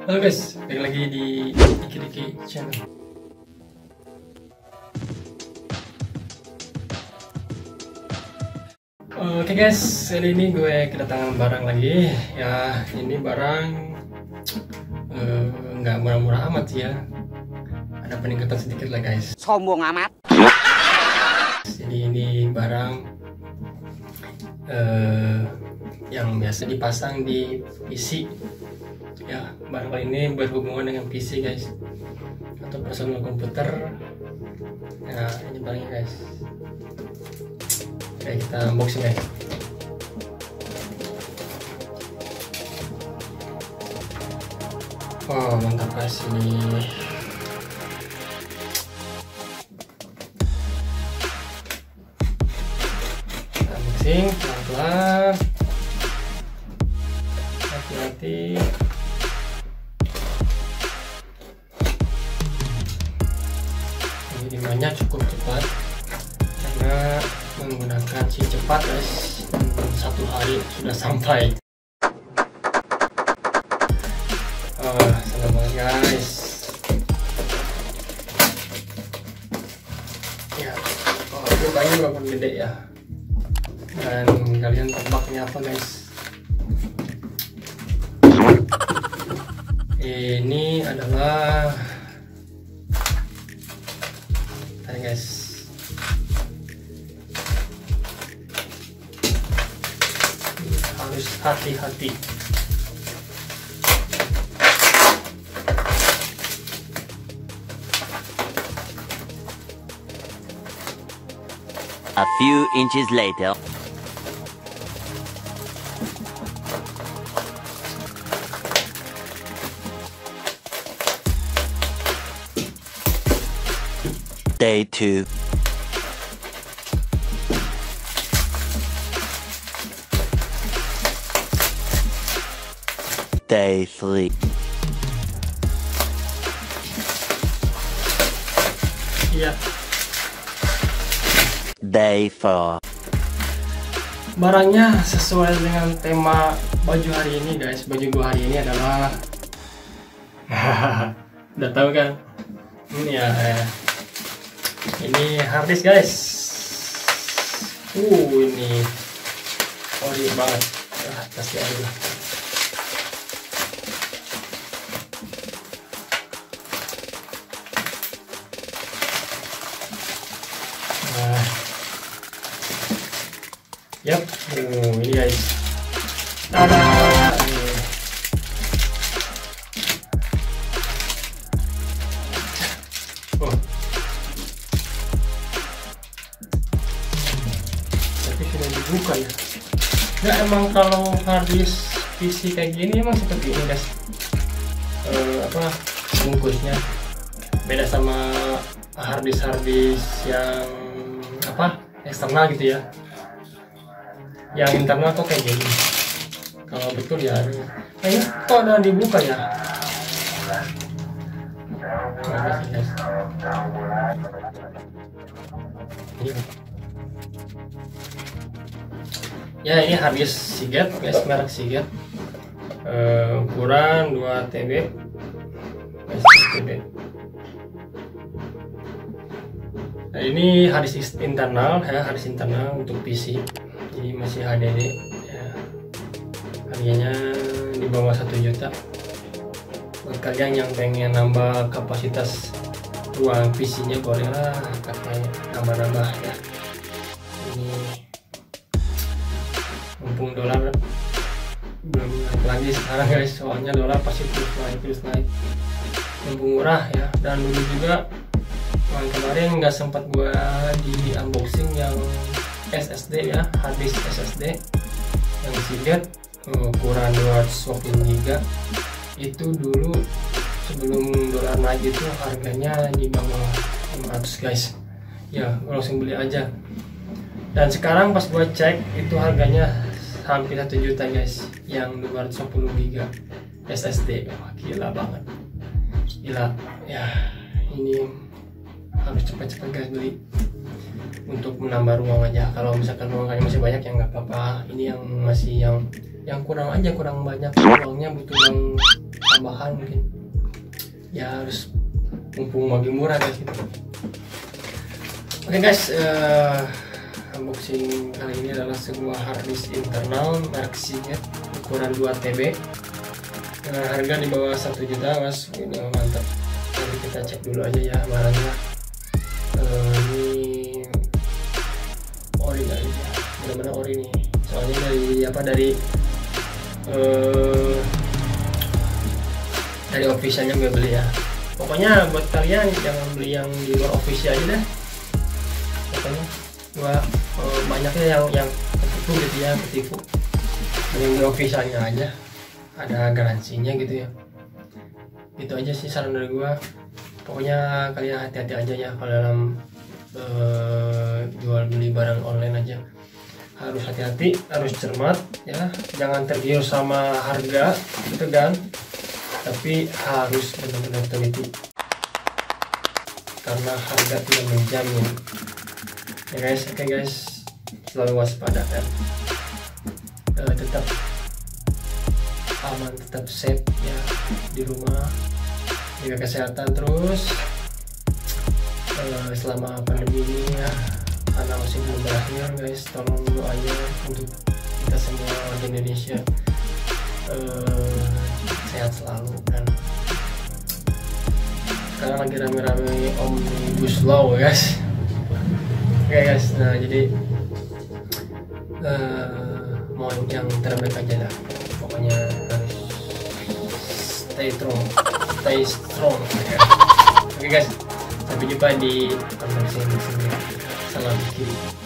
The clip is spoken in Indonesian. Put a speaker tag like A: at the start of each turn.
A: Halo guys, balik lagi di Diki Channel. Oke guys, kali ini gue kedatangan barang lagi. Ya, ini barang nggak murah-murah amat sih ya. Ada peningkatan sedikit lah guys.
B: Sombong amat.
A: Jadi ini barang yang biasa dipasang di PC. Ya, barang kali ini berhubungan dengan PC guys, atau personal komputer. Nah, ini barangnya guys. Oke, kita unboxing guys. Wow, mantap guys ini. Kita unboxing pelan-pelan. Hati-hati. Pengirimannya cukup cepat karena menggunakan si cepat guys, 1 hari sudah sampai. Senang banget guys ya. Lukanya berapa gede ya, dan kalian tebaknya apa guys? Ini adalah guys, harus hati-hati.
B: A few inches later. Day 2. Day 3.
A: Iya.
B: Day 4.
A: Barangnya sesuai dengan tema baju hari ini guys. Baju gua hari ini adalah udah tahu kan? Ini ya. Ini harddisk guys. Ini ori banget. Pasti ada. Yap, ini guys. Tada. Tapi sudah dibuka ya. Ya emang kalau harddisk PC kayak gini emang seperti ini guys. Bungkusnya beda sama harddisk yang eksternal gitu ya. Yang internal kok kayak gini. Kalau betul ya, ini kok udah dibuka ya. Ya, ini harddisk Seagate guys, merek Seagate. Ukuran 2 TB. Nah, ini harddisk internal ya, harddisk internal untuk PC. Jadi masih HDD ya. Harganya di bawah 1 juta. Buat kalian yang pengen nambah kapasitas ruang PC-nya, bolehlah pakai nambah-nambah ya. Ini mumpung dolar belum naik lagi sekarang guys, soalnya dolar pasti terus naik. Mumpung murah ya. Dan dulu juga kemarin nggak sempat gua di unboxing yang SSD ya, harddisk SSD yang Seagate ukuran 250 GB. Itu dulu sebelum dolar naik itu harganya di bawah 500 guys ya, langsung beli aja. Dan sekarang pas gua cek itu harganya hampir 1 juta guys, yang 250 GB SSD. Wah, gila banget, gila ya. Ini harus cepat-cepat guys beli untuk menambah ruang aja. Kalau misalkan ruangannya masih banyak ya nggak apa-apa. Ini yang masih yang kurang aja, kurang banyak ruangnya, butuh yang tambahan mungkin ya, harus mumpung lagi murah guys gitu. Oke guys, unboxing kali ini adalah sebuah harddisk internal merek Seagate ukuran 2 TB dengan harga di bawah 1 juta mas. Ini mantap. Nanti kita cek dulu aja ya barangnya. Ini ori kali ya, benar-benar ori nih. Soalnya dari officialnya gue beli ya. Pokoknya buat kalian jangan beli yang di luar official aja deh. Pokoknya gua banyaknya yang ketipu gitu ya, ketipu. Yang di officialnya aja, ada garansinya gitu ya. Itu aja sih saran dari gua. Pokoknya kalian hati-hati aja ya kalau dalam jual beli barang online aja. Harus hati-hati, harus cermat ya. Jangan tergiur sama harga gitu kan. Tapi harus benar-benar teliti karena harga tidak menjamin ya guys. Oke guys, selalu waspada kan, tetap aman, tetap safe ya di rumah, jaga kesehatan terus selama pandemi ini ya, karena masih belum berakhir guys. Tolong doanya untuk kita semua di Indonesia sehat selalu kan. Sekarang lagi rame-rame Omnibus Law guys. Oke guys, nah jadi mau yang terbaik aja lah. Pokoknya harus stay strong ya. Oke guys, sampai jumpa di unboxing sini. Salam kiri.